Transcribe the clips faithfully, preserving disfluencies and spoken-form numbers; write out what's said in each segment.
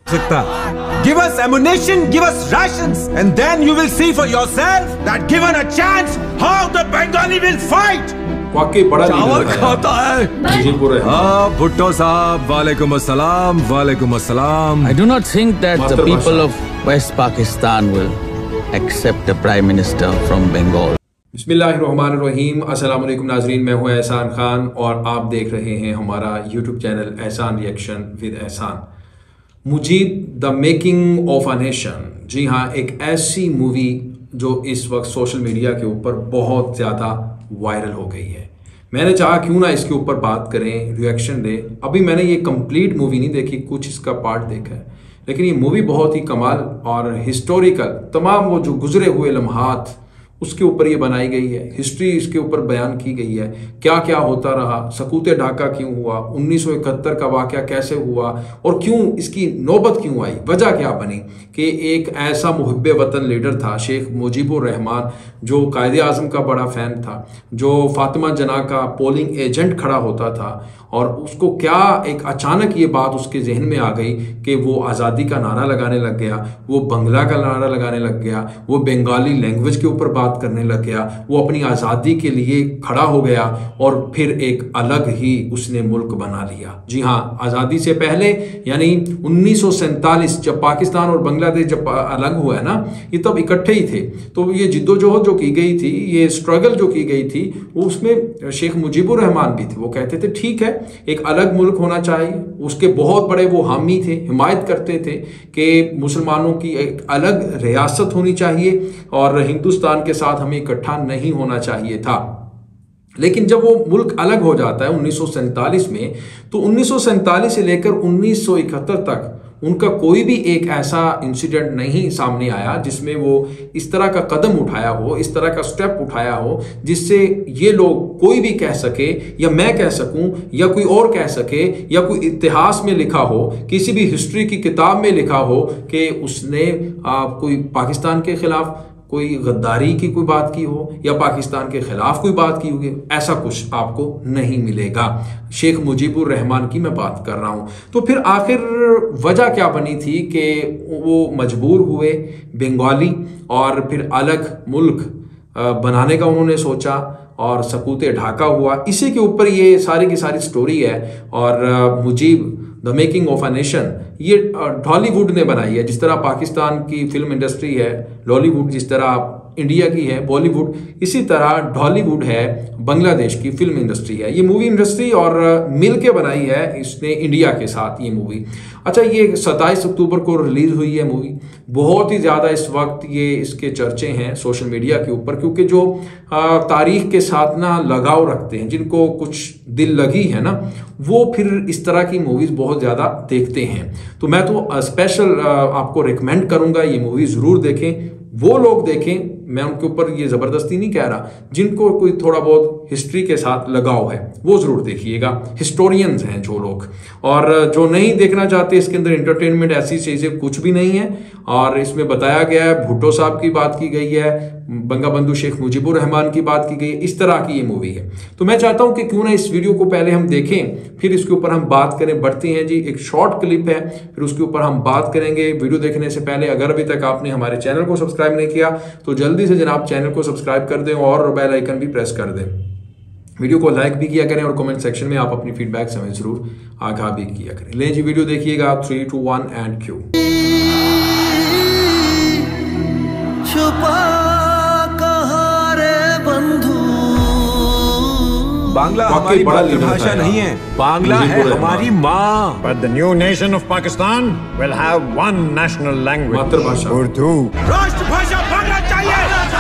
Give us ammunition, give us rations, and then you will see for yourself that given a chance, how the Bengali will fight. वाकई बड़ा चावल खाता है। हाँ भुट्टो साहब, वालेकुम अस्सलाम, वालेकुम अस्सलाम। I do not think that the people of West Pakistan will accept a prime minister from Bengal. बिस्मिल्लाहिर्रहमानिर्रहीम। अस्सलाम वालेकुम नाजरीन, मैं हूँ एहसान खान और आप देख रहे हैं हमारा YouTube channel Ehsan reaction with Ehsan. Mujib the making of a nation, जी हाँ, एक ऐसी मूवी जो इस वक्त सोशल मीडिया के ऊपर बहुत ज़्यादा वायरल हो गई है। मैंने चाहा क्यों ना इसके ऊपर बात करें, रिएक्शन दें। अभी मैंने ये कंप्लीट मूवी नहीं देखी, कुछ इसका पार्ट देखा है, लेकिन ये मूवी बहुत ही कमाल और हिस्टोरिकल, तमाम वो जो गुजरे हुए लम्हात उसके ऊपर ये बनाई गई है। हिस्ट्री इसके ऊपर बयान की गई है, क्या क्या होता रहा, सकूत ढाका क्यों हुआ, उन्नीस सौ इकहत्तर का वाक़या कैसे हुआ और क्यों इसकी नौबत क्यों आई, वजह क्या बनी कि एक ऐसा मुहिब्बे वतन लीडर था शेख मुजीबुर रहमान, जो कायदे आज़म का बड़ा फ़ैन था, जो फातिमा जना का पोलिंग एजेंट खड़ा होता था, और उसको क्या एक अचानक ये बात उसके जहन में आ गई कि वो आज़ादी का नारा लगाने लग गया, वो बंगला का नारा लगाने लग गया, वो बंगाली लैंग्वेज के ऊपर बात करने लग गया, वो अपनी आज़ादी के लिए खड़ा हो गया और फिर एक अलग ही उसने मुल्क बना लिया। जी हाँ, आज़ादी से पहले यानी उन्नीस सौ सैंतालीस जब पाकिस्तान और बांग्लादेश जब अलग हुआ है ना, ये तब इकट्ठे ही थे। तो ये जिद्दोजहद जो की गई थी, ये स्ट्रगल जो की गई थी, वो उसमें शेख मुजीबुर रहमान भी थे। वो कहते थे ठीक है, एक अलग मुल्क होना चाहिए। उसके बहुत बड़े वो हामी थे, हिमायत करते थे कि मुसलमानों की एक अलग रियासत होनी चाहिए और हिंदुस्तान के साथ हमें इकट्ठा नहीं होना चाहिए था। लेकिन जब वो मुल्क अलग हो जाता है उन्नीस सौ सैंतालीस में, तो उन्नीस सौ सैंतालीस से लेकर उन्नीस सौ इकहत्तर तक उनका कोई भी एक ऐसा इंसिडेंट नहीं सामने आया जिसमें वो इस तरह का कदम उठाया हो, इस तरह का स्टेप उठाया हो, जिससे ये लोग कोई भी कह सके या मैं कह सकूं या कोई और कह सके या कोई इतिहास में लिखा हो, किसी भी हिस्ट्री की किताब में लिखा हो कि उसने आ, कोई पाकिस्तान के खिलाफ कोई गद्दारी की कोई बात की हो या पाकिस्तान के खिलाफ कोई बात की होगी। ऐसा कुछ आपको नहीं मिलेगा। शेख मुजीबुर रहमान की मैं बात कर रहा हूं। तो फिर आखिर वजह क्या बनी थी कि वो मजबूर हुए बंगाली और फिर अलग मुल्क बनाने का उन्होंने सोचा और सकूत ढाका हुआ। इसी के ऊपर ये सारी की सारी स्टोरी है। और Mujib the making of a nation ये ढॉलीवुड ने बनाई है। जिस तरह पाकिस्तान की फिल्म इंडस्ट्री है लॉलीवुड, जिस तरह इंडिया की है बॉलीवुड, इसी तरह ढॉलीवुड है बांग्लादेश की फिल्म इंडस्ट्री है। ये मूवी इंडस्ट्री और मिल के बनाई है इसने इंडिया के साथ ये मूवी। अच्छा, ये सत्ताईस अक्टूबर को रिलीज हुई है मूवी। बहुत ही ज़्यादा इस वक्त ये इसके चर्चे हैं सोशल मीडिया के ऊपर, क्योंकि जो तारीख के साथ ना लगाव रखते हैं, जिनको कुछ दिल लगी है ना, वो फिर इस तरह की मूवीज़ बहुत ज़्यादा देखते हैं। तो मैं तो स्पेशल आपको रिकमेंड करूँगा ये मूवी ज़रूर देखें। वो लोग देखें, मैं उनके ऊपर ये ज़बरदस्ती नहीं कह रहा, जिनको कोई थोड़ा बहुत हिस्ट्री के साथ लगाव है वो ज़रूर देखिएगा। हिस्टोरियंस हैं जो लोग, और जो नहीं देखना चाहते, इसके अंदर एंटरटेनमेंट ऐसी चीज़ें कुछ भी नहीं है। और इसमें बताया गया है, भुट्टो साहब की बात की गई है, बंगा बंधु शेख मुजीबुर रहमान की बात की गई है, इस तरह की ये मूवी है। तो मैं चाहता हूँ कि क्यों ना इस वीडियो को पहले हम देखें, फिर इसके ऊपर हम बात करें। बढ़ते हैं जी, एक शॉर्ट क्लिप है, फिर उसके ऊपर हम बात करेंगे। वीडियो देखने से पहले अगर अभी तक आपने हमारे चैनल को सब्सक्राइब नहीं किया तो जल्दी से जनाब चैनल को सब्सक्राइब कर दें और बेल आइकन भी प्रेस कर दें। वीडियो को लाइक भी किया करें और कमेंट सेक्शन में आप अपनी फीडबैक हमें जरूर आगाह भी किया करें। लें जी, वीडियो देखिएगा। Three two one and cue. Bangla हमारी भाषा नहीं है, बांग्ला है हमारी माँ। But the new nation of Pakistan will have one national language, मातृभाषा उर्दू। राष्ट्रभाषा बांग्ला चाहिए।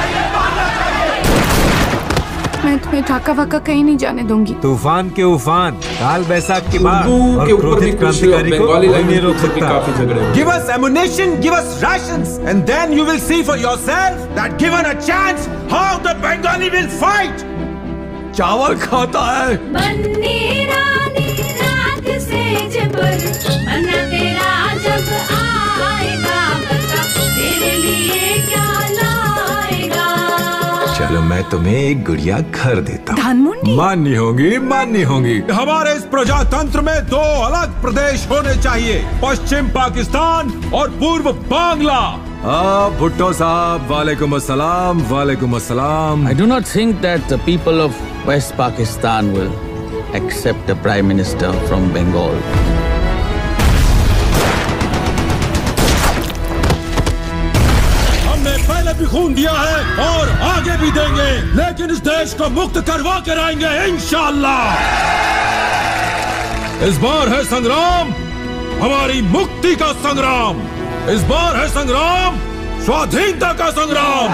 मैं तुम्हें ढाका वाका कहीं नहीं जाने दूंगी। तूफान के उफान, काल बैसाख की बात उर्दू के ऊपर भी कुछ बंगाली लैंग्वेज के ऊपर भी काफी झगड़े हैं। Give us ammunition, give us rations, and then you will see for yourself that given a chance, how the Bengali will fight. चावल खाता है। बन्नी रानी रात से जबर, बन्ना तेरा जब आएगा, बता तेरे लिए क्या लाएगा। चलो मैं तुम्हें एक गुड़िया घर देता हूँ। धानमुंडी माननी होंगी माननी होंगी। हमारे इस प्रजातंत्र में दो अलग प्रदेश होने चाहिए, पश्चिम पाकिस्तान और पूर्व बांग्ला। हाँ भुट्टो साहब, वालेकुम अस्सलाम। वालेकुम अस्सलाम। I do not think that the people of West Pakistan will accept a prime minister from Bengal. हमने पहले भी खून दिया है और आगे भी देंगे, लेकिन इस देश को मुक्त करवा कर आएंगे इंशाअल्लाह। इस बार है संग्राम हमारी मुक्ति का संग्राम, इस बार है संग्राम स्वाधीनता का संग्राम।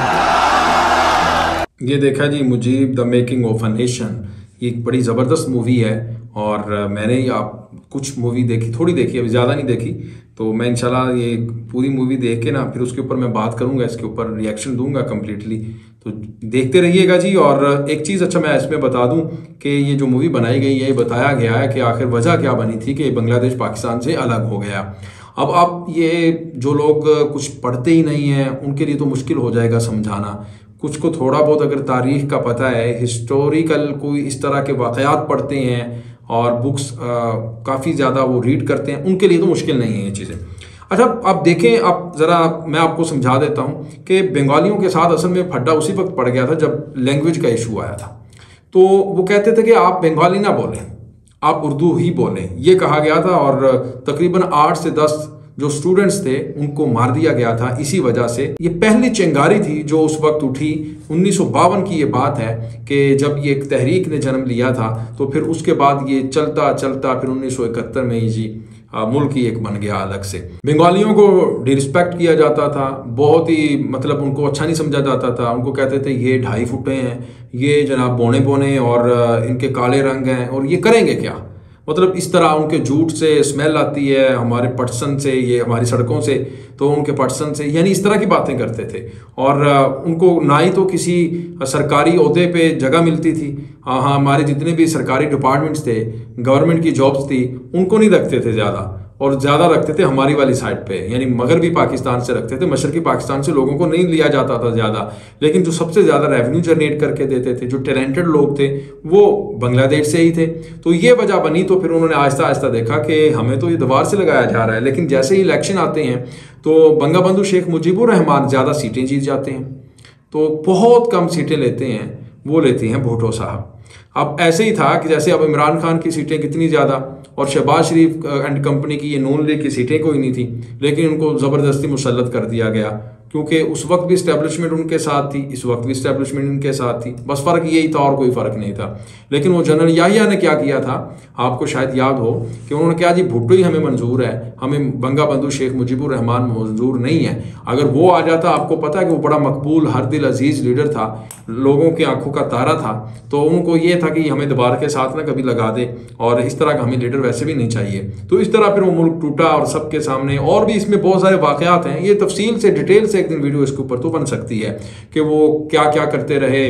ये देखा जी Mujib the making of a nation, ये एक बड़ी ज़बरदस्त मूवी है और मैंने आप कुछ मूवी देखी, थोड़ी देखी, अभी ज़्यादा नहीं देखी, तो मैं इंशाल्लाह ये पूरी मूवी देख के ना फिर उसके ऊपर मैं बात करूंगा, इसके ऊपर रिएक्शन दूंगा कम्प्लीटली। तो देखते रहिएगा जी। और एक चीज़ अच्छा मैं इसमें बता दूं कि ये जो मूवी बनाई गई है, ये बताया गया है कि आखिर वजह क्या बनी थी कि बांग्लादेश पाकिस्तान से अलग हो गया। अब आप ये जो लोग कुछ पढ़ते ही नहीं हैं उनके लिए तो मुश्किल हो जाएगा समझाना। कुछ को थोड़ा बहुत अगर तारीख़ का पता है, हिस्टोरिकल कोई इस तरह के वाक़यात पढ़ते हैं और बुक्स काफ़ी ज़्यादा वो रीड करते हैं, उनके लिए तो मुश्किल नहीं है ये चीज़ें। अच्छा आप देखें, आप ज़रा मैं आपको समझा देता हूँ कि बंगालियों के साथ असल में फड्डा उसी वक्त पड़ गया था जब लैंग्वेज का इशू आया था। तो वो कहते थे कि आप बंगाली ना बोलें, आप उर्दू ही बोलें, ये कहा गया था। और तकरीबन आठ से दस जो स्टूडेंट्स थे उनको मार दिया गया था इसी वजह से। ये पहली चिंगारी थी जो उस वक्त उठी। उन्नीस सौ बावन की ये बात है कि जब ये एक तहरीक ने जन्म लिया था, तो फिर उसके बाद ये चलता चलता फिर उन्नीस सौ इकहत्तर में ही जी मुल्क ही एक बन गया अलग से। बंगालियों को डिरिस्पेक्ट किया जाता था, बहुत ही मतलब उनको अच्छा नहीं समझा जाता था। उनको कहते थे ये ढाई फुटे हैं, ये जनाब बोने बोने और इनके काले रंग हैं और ये करेंगे क्या, मतलब इस तरह उनके झूठ से स्मेल आती है, हमारे पटसन से, ये हमारी सड़कों से, तो उनके पटसन से, यानी इस तरह की बातें करते थे। और उनको ना ही तो किसी सरकारी ओहदे पे जगह मिलती थी। हाँ हाँ हमारे जितने भी सरकारी डिपार्टमेंट्स थे, गवर्नमेंट की जॉब्स थी, उनको नहीं रखते थे ज़्यादा, और ज़्यादा रखते थे हमारी वाली साइड पे, यानी मगरबी पाकिस्तान से रखते थे। मशरकी पाकिस्तान से लोगों को नहीं लिया जाता था ज़्यादा, लेकिन जो सबसे ज़्यादा रेवेन्यू जनरेट करके देते थे, जो टैलेंटेड लोग थे, वो बांग्लादेश से ही थे। तो ये वजह बनी। तो फिर उन्होंने आहिस्ता आहिस्ता देखा कि हमें तो ये दीवार से लगाया जा रहा है, लेकिन जैसे ही इलेक्शन आते हैं तो बंगबंधु शेख मुजीबुर रहमान ज़्यादा सीटें जीत जाते हैं, तो बहुत कम सीटें लेते हैं, वो लेती हैं भुट्टो साहब। अब ऐसे ही था कि जैसे अब इमरान खान की सीटें कितनी ज़्यादा और शहबाज शरीफ एंड कंपनी की ये नून लीग की सीटें कोई नहीं थी, लेकिन उनको ज़बरदस्ती मुसल्लत कर दिया गया, क्योंकि उस वक्त भी इस्टेब्लिशमेंट उनके साथ थी, इस वक्त भी इस्टेब्लिशमेंट उनके साथ थी, बस फ़र्क यही था और कोई फ़र्क नहीं था। लेकिन वो जनरल याहिया ने क्या किया था, आपको शायद याद हो कि उन्होंने कहा जी भुट्टो ही हमें मंजूर है, हमें बंगबंधु शेख मुजीबुर रहमान मंजूर नहीं है। अगर वो आ जाता, आपको पता है कि वो बड़ा मकबूल हर दिल अजीज़ लीडर था, लोगों की आंखों का तारा था, तो उनको ये था कि हमें दोबारा के साथ ना कभी लगा दे, और इस तरह का हमें लीडर वैसे भी नहीं चाहिए। तो इस तरह फिर वो मुल्क टूटा और सबके सामने, और भी इसमें बहुत सारे वाक़यात हैं, ये तफसील से डिटेल से एक दिन वीडियो इसके ऊपर तो बन सकती है कि वो क्या क्या करते रहे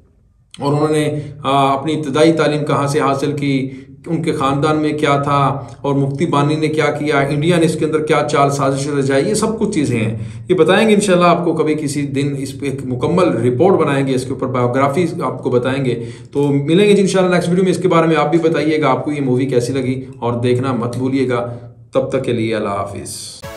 और उन्होंने आ, अपनी इब्तदाई तालीम कहाँ से हासिल की, उनके ख़ानदान में क्या था, और मुफ्ती बानी ने क्या किया, इंडिया ने इसके अंदर क्या चाल साजिश रचाई, ये सब कुछ चीज़ें हैं, ये बताएंगे इंशाल्लाह आपको कभी किसी दिन। इस पर एक मुकम्मल रिपोर्ट बनाएंगे, इसके ऊपर बायोग्राफी आपको बताएंगे। तो मिलेंगे जी इंशाल्लाह नेक्स्ट वीडियो में। इसके बारे में आप भी बताइएगा आपको ये मूवी कैसी लगी, और देखना मत भूलिएगा। तब तक के लिए अल्लाह हाफिज़।